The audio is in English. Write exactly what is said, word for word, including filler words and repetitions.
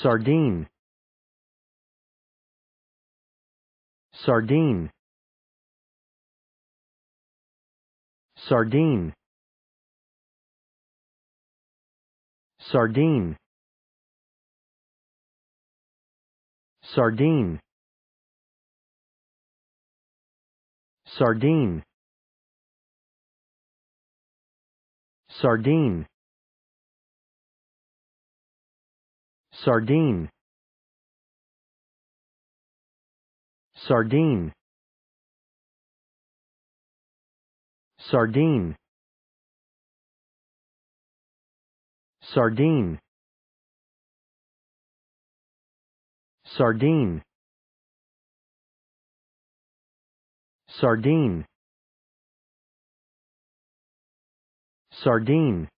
sardine, sardine, sardine, sardine, sardine, sardine, sardine, sardine, sardine, sardine, sardine, sardine, sardine, sardine,